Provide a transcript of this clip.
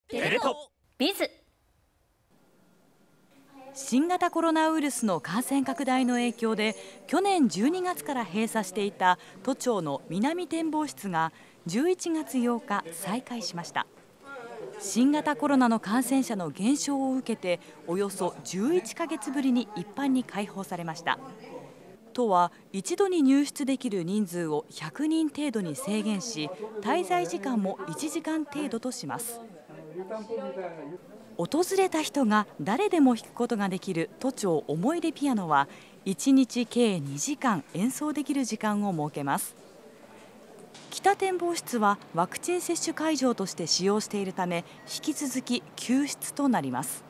テレ東ビズ。 新型コロナウイルスの感染拡大の影響で去年12月から閉鎖していた都庁の南展望室が11月8日再開しました。新型コロナの感染者の減少を受けておよそ11ヶ月ぶりに一般に開放されました。都は一度に入室できる人数を100人程度に制限し、滞在時間も1時間程度とします。訪れた人が誰でも弾くことができる都庁思い出ピアノは1日計2時間演奏できる時間を設けます。北展望室はワクチン接種会場として使用しているため引き続き休室となります。